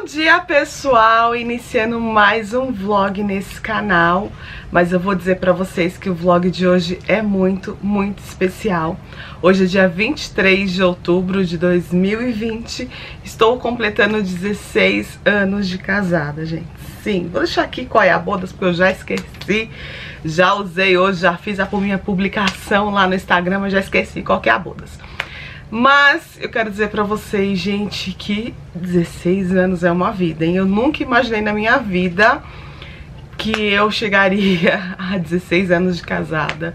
dia, pessoal, iniciando mais um vlog nesse canal, mas eu vou dizer pra vocês que o vlog de hoje é muito especial. Hoje é dia 23 de outubro de 2020, estou completando 16 anos de casada, gente. Sim, vou deixar aqui qual é a bodas, porque eu já esqueci, já usei hoje, já fiz a minha publicação lá no Instagram, mas já esqueci qual que é a bodas. Mas eu quero dizer pra vocês, gente, que 16 anos é uma vida, hein? Eu nunca imaginei na minha vida que eu chegaria a 16 anos de casada,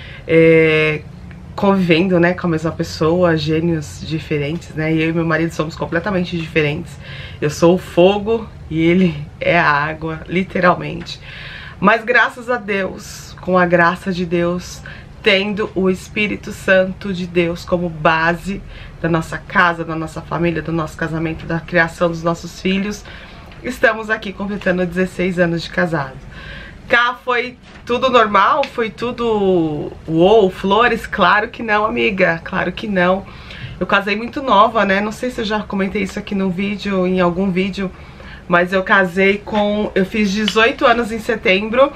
convivendo, né, com a mesma pessoa, gênios diferentes, né? E eu e meu marido somos completamente diferentes. Eu sou o fogo e ele é a água, literalmente. Mas graças a Deus, com a graça de Deus, tendo o Espírito Santo de Deus como base da nossa casa, da nossa família, do nosso casamento, da criação dos nossos filhos, estamos aqui completando 16 anos de casado. Cá foi tudo normal? Foi tudo uou, flores? Claro que não, amiga, claro que não. Eu casei muito nova, né? Não sei se eu já comentei isso aqui no vídeo, em algum vídeo, mas eu casei com... Eu fiz 18 anos em setembro,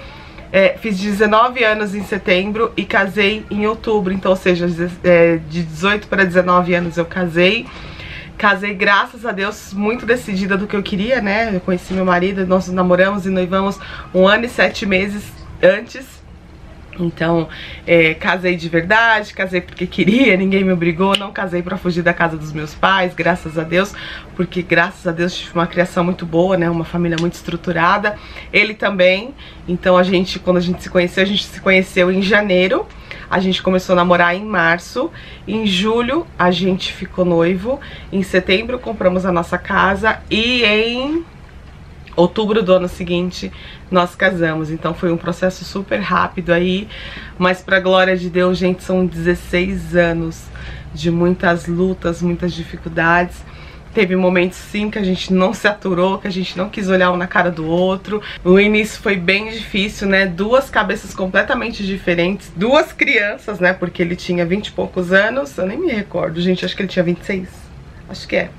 fiz 19 anos em setembro e casei em outubro, então, ou seja, de 18 para 19 anos eu casei. Casei, graças a Deus, muito decidida do que eu queria, né? Eu conheci meu marido, nós namoramos e noivamos 1 ano e 7 meses antes. Então, casei de verdade, casei porque queria, ninguém me obrigou, não casei pra fugir da casa dos meus pais, graças a Deus, porque graças a Deus tive uma criação muito boa, né, uma família muito estruturada, ele também. Então quando a gente se conheceu em janeiro, a gente começou a namorar em março, em julho a gente ficou noivo, em setembro compramos a nossa casa e em outubro do ano seguinte nós casamos. Então foi um processo super rápido aí, mas pra glória de Deus, gente, são 16 anos de muitas lutas, muitas dificuldades. Teve momentos sim que a gente não se aturou, que a gente não quis olhar um na cara do outro. No início foi bem difícil, né? Duas cabeças completamente diferentes, duas crianças, né? Porque ele tinha 20 e poucos anos, eu nem me recordo, gente, acho que ele tinha 26, acho que é.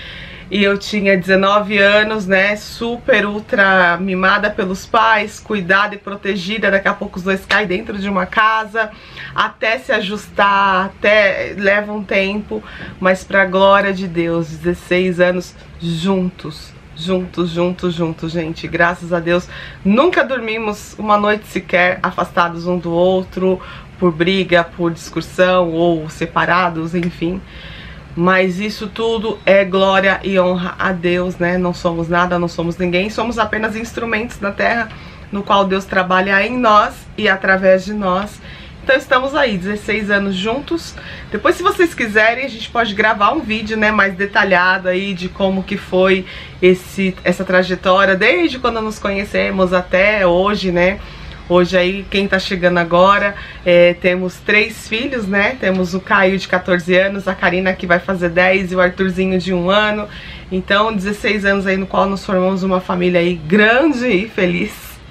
E eu tinha 19 anos, né, super ultra mimada pelos pais, cuidada e protegida. Daqui a pouco os dois caem dentro de uma casa, até se ajustar, até leva um tempo. Mas pra glória de Deus, 16 anos juntos, gente. Graças a Deus, nunca dormimos uma noite sequer afastados um do outro, por briga, por discussão ou separados, enfim. Mas isso tudo é glória e honra a Deus, né? Não somos nada, não somos ninguém, somos apenas instrumentos na terra, no qual Deus trabalha em nós e através de nós. Então estamos aí, 16 anos juntos. Depois, se vocês quiserem, a gente pode gravar um vídeo, né, mais detalhado aí de como que foi essa trajetória, desde quando nos conhecemos até hoje, né? Hoje aí, quem tá chegando agora, temos 3 filhos, né? Temos o Caio de 14 anos, a Karina que vai fazer 10 e o Arthurzinho de 1 ano. Então, 16 anos aí no qual nos formamos uma família aí grande e feliz.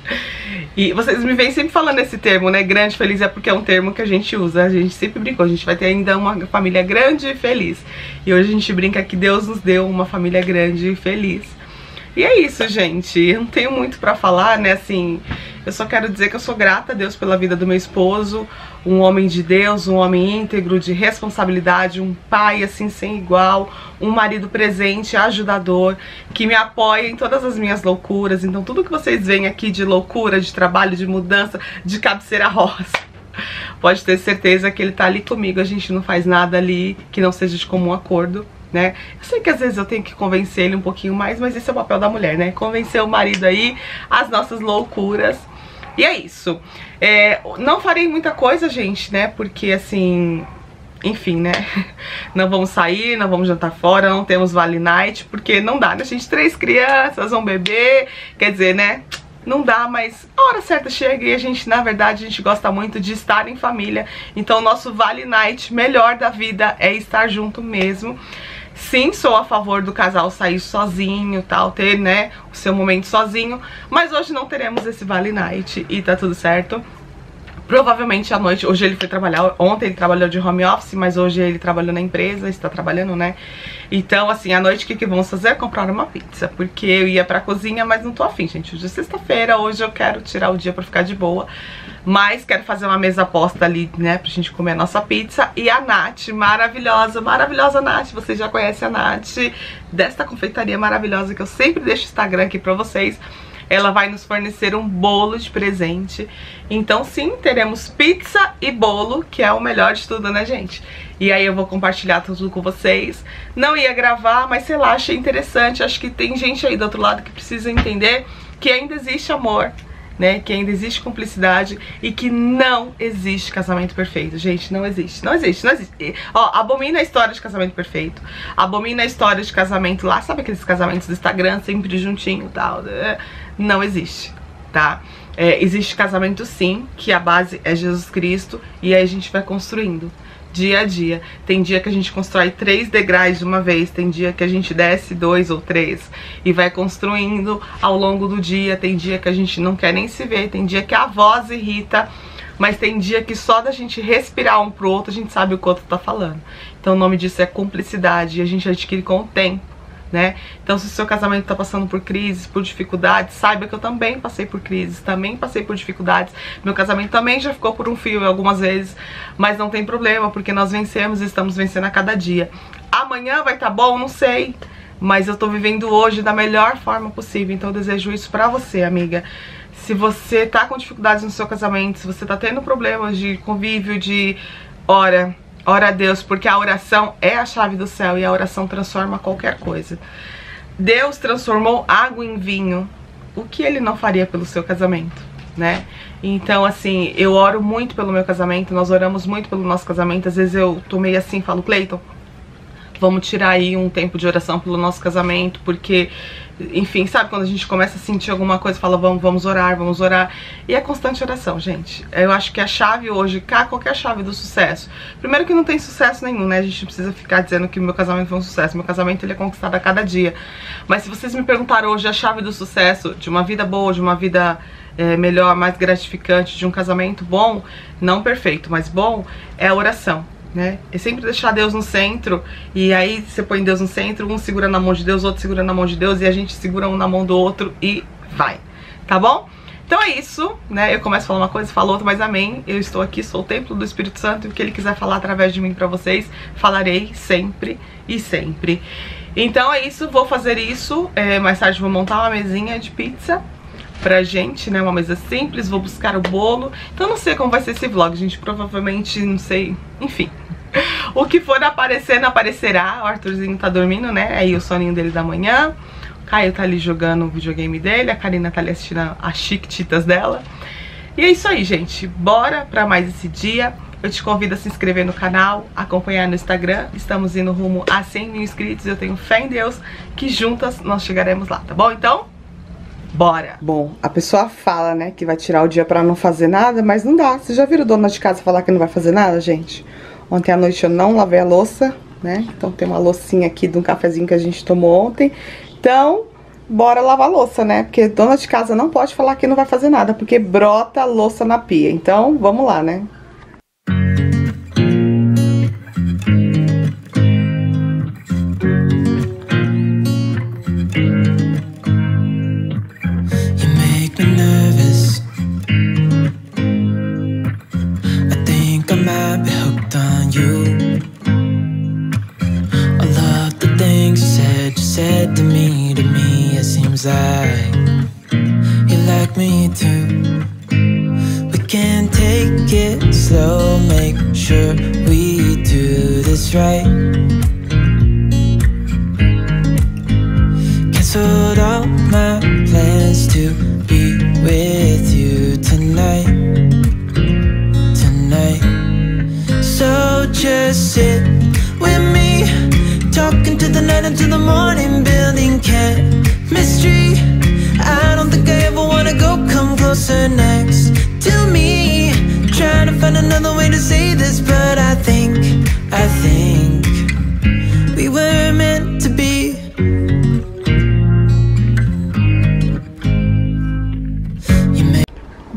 E vocês me vêm sempre falando esse termo, né? Grande e feliz, é porque é um termo que a gente usa. A gente sempre brincou, a gente vai ter ainda uma família grande e feliz. E hoje a gente brinca que Deus nos deu uma família grande e feliz. E é isso, gente. Eu não tenho muito pra falar, né, assim... Eu só quero dizer que eu sou grata a Deus pela vida do meu esposo, um homem de Deus, um homem íntegro, de responsabilidade, um pai assim sem igual, um marido presente, ajudador, que me apoia em todas as minhas loucuras. Então tudo que vocês veem aqui de loucura, de trabalho, de mudança, de cabeceira rosa, pode ter certeza que ele tá ali comigo. A gente não faz nada ali que não seja de comum acordo, né? Eu sei que às vezes eu tenho que convencer ele um pouquinho mais, mas esse é o papel da mulher, né? Convencer o marido aí, as nossas loucuras. E é isso. Não farei muita coisa, gente, né? Porque assim, enfim, né? Não vamos sair, não vamos jantar fora, não temos Vale Night, porque não dá, né? A gente, 3 crianças, um bebê, quer dizer, né? Não dá, mas a hora certa chega e a gente, na verdade, a gente gosta muito de estar em família. Então o nosso Vale Night melhor da vida é estar junto mesmo. Sim, sou a favor do casal sair sozinho, tal, ter, né, o seu momento sozinho, mas hoje não teremos esse Vale Night e tá tudo certo. Provavelmente à noite, hoje ele foi trabalhar, ontem ele trabalhou de home office, mas hoje ele trabalhou na empresa, está trabalhando, né? Então, assim, à noite o que vamos fazer? Comprar uma pizza, porque eu ia pra cozinha, mas não tô afim, gente. Hoje é sexta-feira, hoje eu quero tirar o dia pra ficar de boa, mas quero fazer uma mesa posta ali, né, pra gente comer a nossa pizza. E a Nath, maravilhosa, maravilhosa Nath, vocês já conhecem a Nath, desta confeitaria maravilhosa que eu sempre deixo o Instagram aqui pra vocês. Ela vai nos fornecer um bolo de presente. Então sim, teremos pizza e bolo, que é o melhor de tudo, né, gente? E aí eu vou compartilhar tudo com vocês. Não ia gravar, mas sei lá, achei interessante. Acho que tem gente aí do outro lado que precisa entender que ainda existe amor, né? Que ainda existe cumplicidade e que não existe casamento perfeito. Gente, não existe, não existe, não existe. Ó, abomina a história de casamento perfeito. Abomina a história de casamento lá, sabe aqueles casamentos do Instagram, sempre juntinho e tal, né? Não existe, tá? Existe casamento sim, que a base é Jesus Cristo, e aí a gente vai construindo dia a dia. Tem dia que a gente constrói 3 degraus de uma vez, tem dia que a gente desce 2 ou 3 e vai construindo ao longo do dia. Tem dia que a gente não quer nem se ver, tem dia que a voz irrita, mas tem dia que só da gente respirar um pro outro a gente sabe o que o outro tá falando. Então o nome disso é cumplicidade, e a gente adquire com o tempo, né? Então se o seu casamento tá passando por crises, por dificuldades, saiba que eu também passei por crises, também passei por dificuldades. Meu casamento também já ficou por um fio algumas vezes, mas não tem problema, porque nós vencemos e estamos vencendo a cada dia. Amanhã vai tá bom? Não sei, mas eu tô vivendo hoje da melhor forma possível. Então eu desejo isso pra você, amiga. Se você tá com dificuldades no seu casamento, se você tá tendo problemas de convívio, ora a Deus, porque a oração é a chave do céu e a oração transforma qualquer coisa. Deus transformou água em vinho. O que ele não faria pelo seu casamento, né? Então, assim, eu oro muito pelo meu casamento, nós oramos muito pelo nosso casamento. Às vezes eu tô meio assim, falo, Cleiton, vamos tirar aí um tempo de oração pelo nosso casamento, porque, enfim, sabe quando a gente começa a sentir alguma coisa, fala, vamos orar, vamos orar. E é constante oração, gente. Eu acho que a chave hoje, qualquer chave do sucesso. Primeiro que não tem sucesso nenhum, né? A gente não precisa ficar dizendo que meu casamento foi um sucesso. Meu casamento, ele é conquistado a cada dia. Mas se vocês me perguntaram hoje a chave do sucesso, de uma vida boa, de uma vida melhor, mais gratificante, de um casamento bom, não perfeito, mas bom, é a oração, né? É sempre deixar Deus no centro. E aí você põe Deus no centro, um segura na mão de Deus, outro segura na mão de Deus, e a gente segura um na mão do outro e vai, tá bom? Então é isso, né? Eu começo a falar uma coisa, falo outra, mas amém. Eu estou aqui, sou o templo do Espírito Santo, e o que ele quiser falar através de mim pra vocês, falarei sempre e sempre. Então é isso, vou fazer isso. Mais tarde vou montar uma mesinha de pizza pra gente, né, uma mesa simples, vou buscar o bolo. Então não sei como vai ser esse vlog, gente, provavelmente, não sei, enfim. O que for aparecer, não aparecerá. O Arthurzinho tá dormindo, né, aí o soninho dele da manhã. O Caio tá ali jogando o videogame dele, a Karina tá ali assistindo as chiquititas dela. E é isso aí, gente, bora pra mais esse dia. Eu te convido a se inscrever no canal, acompanhar no Instagram. Estamos indo rumo a 100 mil inscritos, eu tenho fé em Deus que juntas nós chegaremos lá, tá bom? Então, bora! Bom, a pessoa fala, né, que vai tirar o dia pra não fazer nada, mas não dá. Vocês já viram dona de casa falar que não vai fazer nada, gente? Ontem à noite eu não lavei a louça, né? Então tem uma loucinha aqui de um cafezinho que a gente tomou ontem. Então, bora lavar a louça, né? Porque dona de casa não pode falar que não vai fazer nada, porque brota a louça na pia. Então, vamos lá, né? Like you like me too. We can take it slow, make sure we do this right. Canceled all my plans to be with you tonight. So just sit with me, talking to the night until the morning, building chemistry. I don't think I ever wanna go, come closer next to me. Trying to find another way to say this, but I think we were meant to be.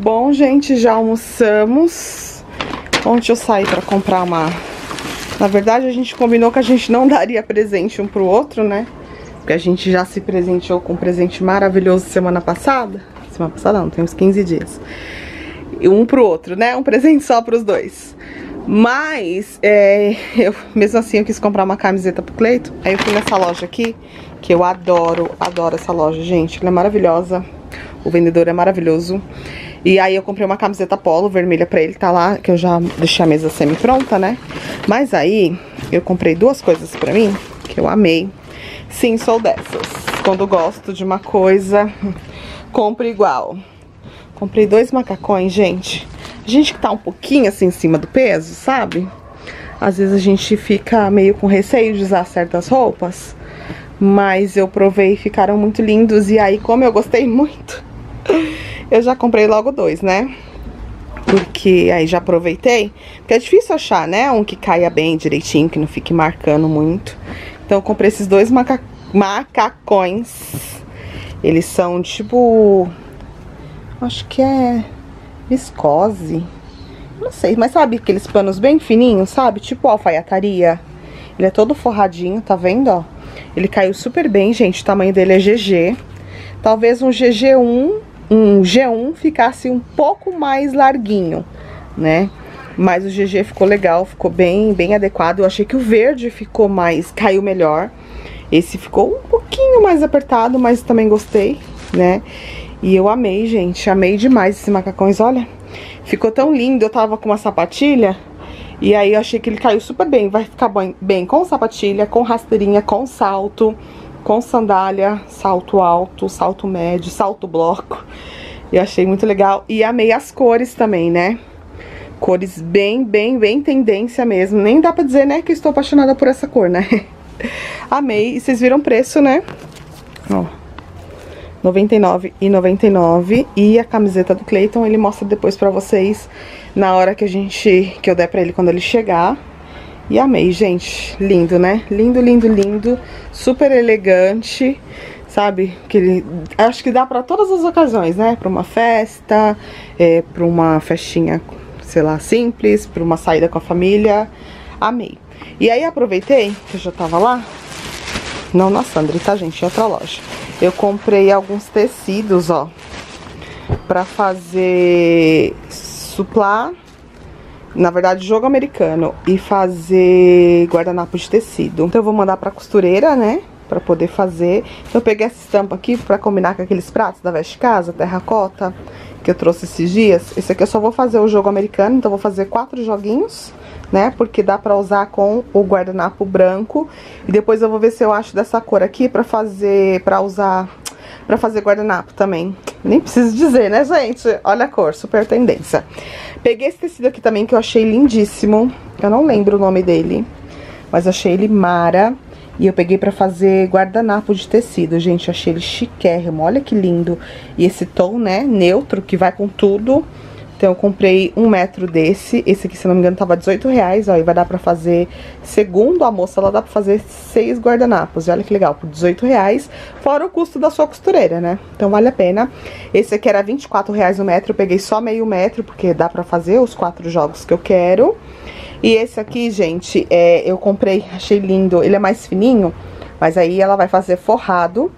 Bom, gente, já almoçamos. Ontem eu saí pra comprar uma... Na verdade, a gente combinou que a gente não daria presente um pro outro, né? Porque a gente já se presenteou com um presente maravilhoso semana passada. Semana passada não, tem uns 15 dias. E um pro outro, né? Um presente só pros dois. Mas, eu mesmo assim eu quis comprar uma camiseta pro Cleito. Aí eu fui nessa loja aqui, que eu adoro essa loja, gente. Ela é maravilhosa. O vendedor é maravilhoso. E aí eu comprei uma camiseta polo vermelha pra ele, tá lá, que eu já deixei a mesa semi-pronta, né? Mas aí eu comprei duas coisas pra mim, que eu amei. Sim, sou dessas. Quando gosto de uma coisa, compro igual. Comprei 2 macacões, gente. A gente que tá um pouquinho assim em cima do peso, sabe? Às vezes a gente fica meio com receio de usar certas roupas. Mas eu provei e ficaram muito lindos. E aí, como eu gostei muito, eu já comprei logo 2, né? Porque aí já aproveitei. Porque é difícil achar, né? Um que caia bem direitinho, que não fique marcando muito. Então eu comprei esses 2 macacões. Eles são tipo... Acho que é viscose. Não sei, mas sabe aqueles panos bem fininhos, sabe? Tipo alfaiataria. Ele é todo forradinho, tá vendo, ó? Ele caiu super bem, gente. O tamanho dele é GG. Talvez um G1 ficasse um pouco mais larguinho, né? Mas o GG ficou legal, ficou bem adequado. Eu achei que o verde ficou mais... caiu melhor. Esse ficou um pouquinho mais apertado, mas também gostei, né? E eu amei, gente. Amei demais esse macacões, olha. Ficou tão lindo. Eu tava com uma sapatilha e aí eu achei que ele caiu super bem. Vai ficar bem com sapatilha, com rasteirinha, com salto, com sandália, salto alto, salto médio, salto bloco. Eu achei muito legal. E amei as cores também, né? Cores bem tendência mesmo. Nem dá pra dizer, né, que eu estou apaixonada por essa cor, né? Amei. E vocês viram o preço, né? Ó. R$ 99,99. E a camiseta do Cleiton, ele mostra depois pra vocês na hora que eu der pra ele quando ele chegar. E amei, gente. Lindo, né? Lindo, lindo, lindo. Super elegante, sabe? Acho que dá pra todas as ocasiões, né? Pra uma festa, pra uma festinha, sei lá, simples, pra uma saída com a família. Amei. E aí aproveitei que eu já tava lá. Não na Sandri, tá, gente? Em outra loja. Eu comprei alguns tecidos, ó, pra fazer suplá, na verdade, jogo americano, e fazer guardanapo de tecido. Então eu vou mandar pra costureira, né, pra poder fazer. Então eu peguei essa estampa aqui pra combinar com aqueles pratos da Veste Casa, terracota, que eu trouxe esses dias. Esse aqui eu só vou fazer o jogo americano, então eu vou fazer 4 joguinhos, né, porque dá pra usar com o guardanapo branco. E depois eu vou ver se eu acho dessa cor aqui pra fazer guardanapo também. Nem preciso dizer, né, gente? Olha a cor, super tendência. Peguei esse tecido aqui também que eu achei lindíssimo. Eu não lembro o nome dele, mas achei ele mara. E eu peguei pra fazer guardanapo de tecido, gente. Achei ele chiquérrimo, olha que lindo. E esse tom, né, neutro, que vai com tudo. Então eu comprei 1 metro desse. Esse aqui, se não me engano, tava R$18, ó. E vai dar pra fazer, segundo a moça, ela dá pra fazer 6 guardanapos. E olha que legal, por R$18, fora o custo da sua costureira, né? Então vale a pena. Esse aqui era R$24 o metro, eu peguei só meio metro, porque dá pra fazer os 4 jogos que eu quero. E esse aqui, gente, eu comprei, achei lindo. Ele é mais fininho, mas aí ela vai fazer forrado.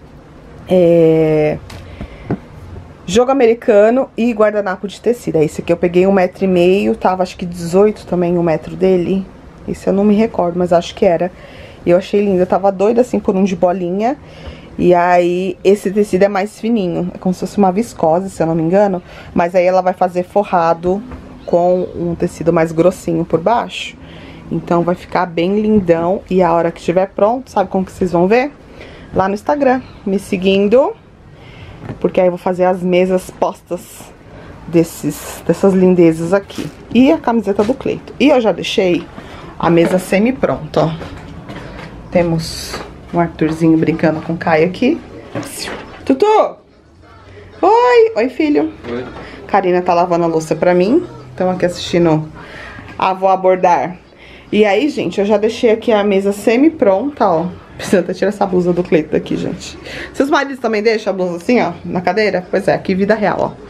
Jogo americano e guardanapo de tecido. Esse aqui eu peguei 1,5 m, tava acho que 18 também o metro dele. Esse eu não me recordo, mas acho que era. E eu achei lindo, eu tava doida assim por um de bolinha. E aí esse tecido é mais fininho, é como se fosse uma viscose, se eu não me engano. Mas aí ela vai fazer forrado com um tecido mais grossinho por baixo. Então vai ficar bem lindão. E a hora que estiver pronto, sabe como que vocês vão ver? Lá no Instagram, me seguindo. Porque aí eu vou fazer as mesas postas dessas lindezas aqui. E a camiseta do Cleito. E eu já deixei a mesa semi-pronta, ó. Temos um Arthurzinho brincando com o Caio aqui. Tutu! Oi! Oi, filho. Oi. Karina tá lavando a louça pra mim. Estão aqui assistindo a Vou Abordar. E aí, gente, eu já deixei aqui a mesa semi-pronta, ó. Preciso até tirar essa blusa do Cleito daqui, gente. Seus maridos também deixam a blusa assim, ó, na cadeira? Pois é, aqui vida real, ó.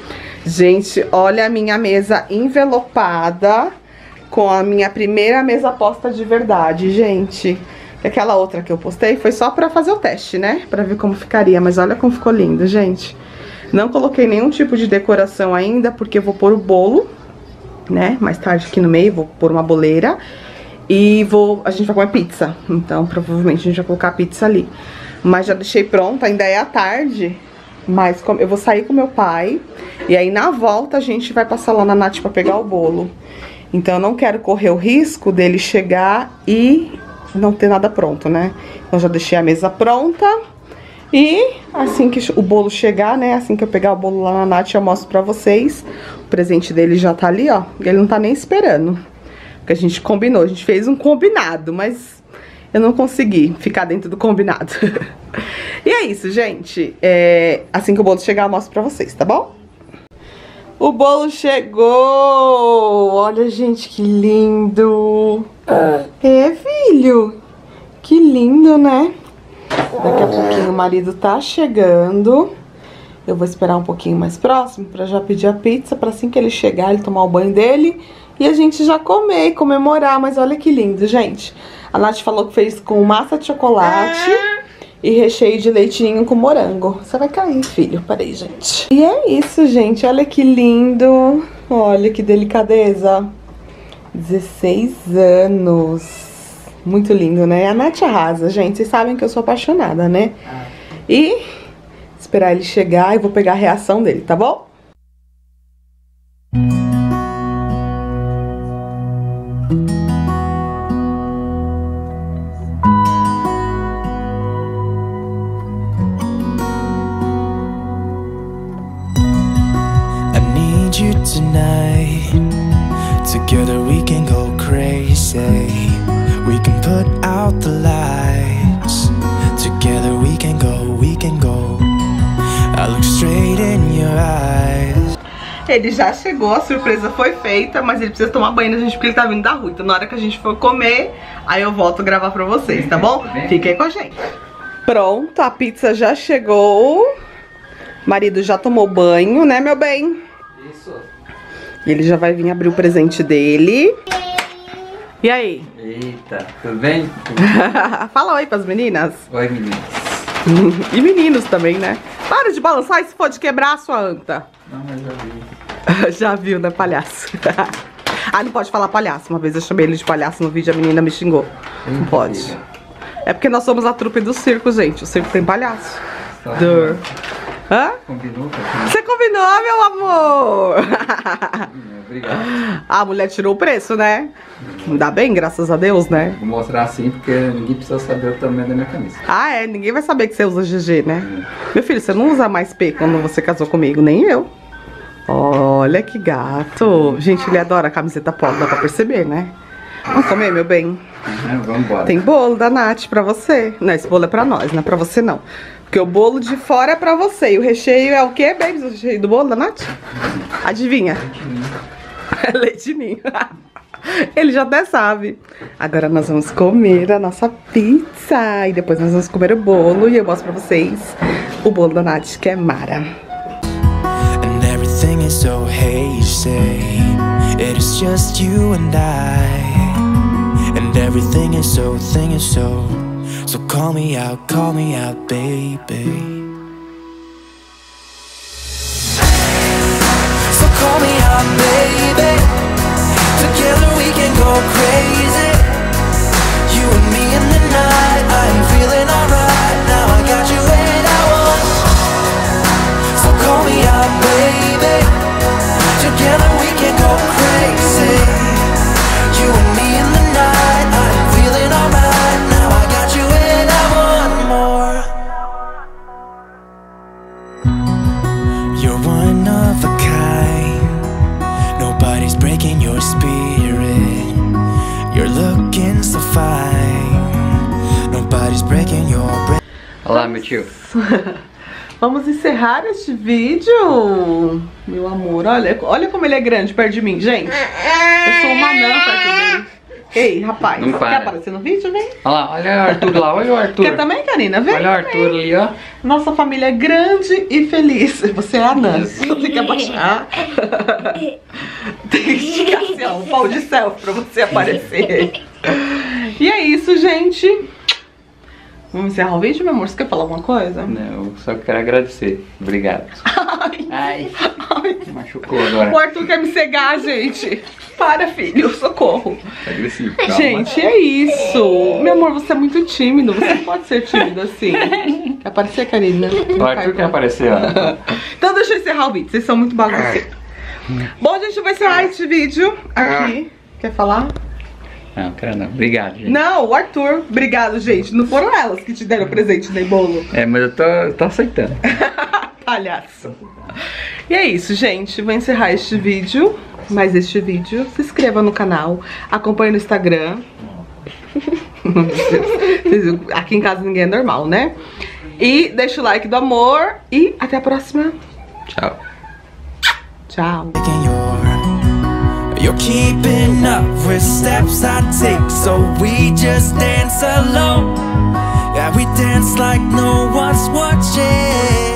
Gente, olha a minha mesa envelopada com a minha primeira mesa posta de verdade, gente. Aquela outra que eu postei foi só pra fazer o teste, né? Pra ver como ficaria, mas olha como ficou lindo, gente. Não coloquei nenhum tipo de decoração ainda, porque eu vou pôr o bolo, né? Mais tarde aqui no meio, vou pôr uma boleira. E a gente vai comer pizza, então provavelmente a gente vai colocar a pizza ali. Mas já deixei pronta, ainda é à tarde. Mas eu vou sair com meu pai. E aí na volta a gente vai passar lá na Nath pra pegar o bolo. Então eu não quero correr o risco dele chegar e não ter nada pronto, né? Então já deixei a mesa pronta. E assim que o bolo chegar, né? Assim que eu pegar o bolo lá na Nath, eu mostro pra vocês. O presente dele já tá ali, ó. Ele não tá nem esperando. Porque a gente combinou, a gente fez um combinado, mas eu não consegui ficar dentro do combinado. E é isso, gente. Assim que o bolo chegar, eu mostro pra vocês, tá bom? O bolo chegou! Olha, gente, que lindo! É, filho? Que lindo, né? Daqui a pouquinho o marido tá chegando. Eu vou esperar um pouquinho mais próximo pra já pedir a pizza, pra assim que ele chegar, ele tomar o banho dele e a gente já comer e comemorar. Mas olha que lindo, gente. A Nath falou que fez com massa de chocolate e recheio de leitinho com morango. Você vai cair, filho. Peraí, gente. E é isso, gente. Olha que lindo. Olha que delicadeza. 16 anos. Muito lindo, né? A Nath arrasa, gente. Vocês sabem que eu sou apaixonada, né? E esperar ele chegar e vou pegar a reação dele, tá bom? I need you tonight. Together we can go crazy. We can put out the lights. Together we can go, we can go. I look straight in your eyes. Ele já chegou, a surpresa foi feita, mas ele precisa tomar banho, gente, porque ele tá vindo da rua. Então na hora que a gente for comer, aí eu volto a gravar pra vocês, tá bom? Fiquem com a gente. Pronto, a pizza já chegou. Marido já tomou banho, né, meu bem? Isso. E ele já vai vir abrir o presente dele. E aí? Eita, tudo bem? Fala oi pras meninas. Oi, meninas. E meninos também, né? Para de balançar e se for de quebrar a sua anta. Não, mas já vi. Já viu, né, palhaço? Ah, não pode falar palhaço. Uma vez eu chamei ele de palhaço no vídeo, a menina me xingou. Não pode. É porque nós somos a trupe do circo, gente. O circo tem palhaço. Dur. Hã? Combinou? Você combinou, meu amor? Obrigado. A mulher tirou o preço, né? Ainda bem, graças a Deus, né? Vou mostrar assim porque ninguém precisa saber o tamanho da minha camisa. Ah, é? Ninguém vai saber que você usa GG, né? Meu filho, você não usa mais P quando você casou comigo, nem eu. Olha que gato. Gente, ele adora a camiseta polo, dá pra perceber, né? Vamos comer, meu bem? Vamos embora. Tem bolo da Nath pra você. Não, esse bolo é pra nós, não é pra você não. Porque o bolo de fora é pra você. E o recheio é o quê, baby? O recheio do bolo da Nath? Adivinha? Leite ninho. Ele já até sabe. Agora nós vamos comer a nossa pizza. E depois nós vamos comer o bolo. E eu mostro pra vocês o bolo da Nath, que é mara. And everything is so hazy. It is just you and I. And everything is so, thing is so. So call me out, baby. So call me out, baby. Together we can go crazy. You and me in the night. I'm feeling alright. Now I got you and I want. So call me out, baby. Together we can go crazy. You and me in the night. I'm feeling alright. Now I got you and I want more. You're one of a kind. Nobody's breaking your spirit. You're looking so fine. Nobody's breaking your breath. Olá, meu tio. Vamos encerrar este vídeo. Meu amor, olha como ele é grande perto de mim, gente. Eu sou uma anã perto dele. Ei, rapaz, Não quer para. aparecer no vídeo? Vem. Olha lá, olha o Arthur lá, olha o Arthur. Quer também, Karina? Vem. Olha o Arthur ali, ó. Nossa família é grande e feliz. Você é anã. Tem que abaixar. Tem que esticar assim, ó, um pau de selfie pra você aparecer. E é isso, gente. Vamos encerrar o vídeo, meu amor? Você quer falar alguma coisa? Não, eu só quero agradecer. Obrigado. Ai, machucou agora. O Arthur quer me cegar, gente. Para, filho, socorro. Tá agressivo, calma. Gente, é isso. Meu amor, você é muito tímido. Você não pode ser tímido assim. Quer aparecer, Karina? O Arthur quer aparecer, ó. Então deixa eu encerrar o vídeo. Vocês são muito bagunceiros. Bom, gente, eu vou encerrar esse vídeo aqui. Quer falar? Não, quero não. Obrigado, gente. Não, o Arthur. Obrigado, gente. Não foram elas que te deram presente nem bolo. É, mas eu tô aceitando. Palhaço. E é isso, gente. Vou encerrar este vídeo. Mais este vídeo. Se inscreva no canal. Acompanhe no Instagram. Aqui em casa ninguém é normal, né? E deixa o like do amor. E até a próxima. Tchau. Tchau. You're keeping up with steps I take, so we just dance alone. Yeah, we dance like no one's watching.